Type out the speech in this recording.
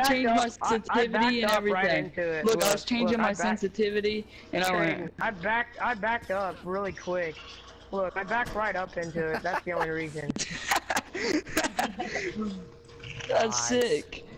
changed my sensitivity and everything. Right into it. Look, I was changing my sensitivity, and I backed up really quick. Look, I backed right up into it. That's the only reason. That's sick.